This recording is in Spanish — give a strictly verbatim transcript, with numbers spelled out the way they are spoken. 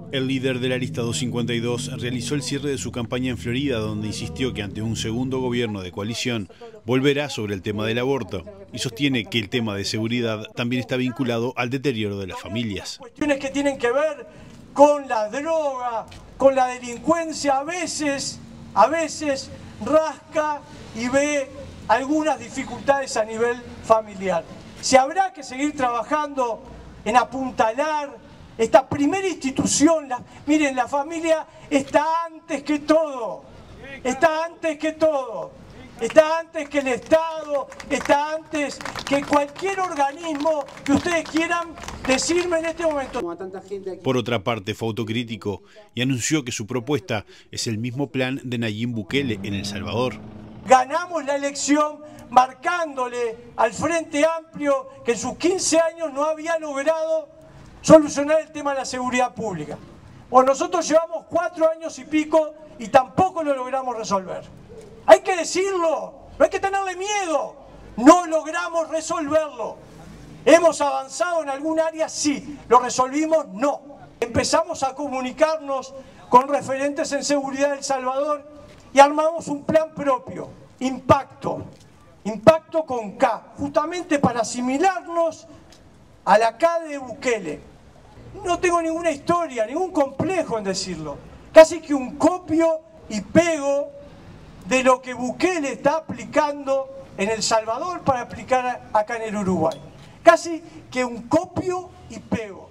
El líder de la lista doscientos cincuenta y dos realizó el cierre de su campaña en Florida, donde insistió que ante un segundo gobierno de coalición volverá sobre el tema del aborto y sostiene que el tema de seguridad también está vinculado al deterioro de las familias. Cuestiones que tienen que ver con la droga, con la delincuencia, a veces, a veces rasca y ve algunas dificultades a nivel familiar. Se habrá que seguir trabajando en apuntalar esta primera institución. La, miren, la familia está antes que todo, está antes que todo, está antes que el Estado, está antes que cualquier organismo que ustedes quieran decirme en este momento. Por otra parte, fue autocrítico y anunció que su propuesta es el mismo plan de Nayib Bukele en El Salvador. Ganamos la elección marcándole al Frente Amplio que en sus quince años no había logrado solucionar el tema de la seguridad pública. Bueno, nosotros llevamos cuatro años y pico y tampoco lo logramos resolver. Hay que decirlo, no hay que tenerle miedo, no logramos resolverlo. ¿Hemos avanzado en algún área? Sí. ¿Lo resolvimos? No. Empezamos a comunicarnos con referentes en seguridad de El Salvador y armamos un plan propio, Impacto, Impacto con K, justamente para asimilarnos a la K de Bukele. No tengo ninguna historia, ningún complejo en decirlo. Casi que un copio y pego de lo que Bukele está aplicando en El Salvador para aplicar acá en el Uruguay. Casi que un copio y pego.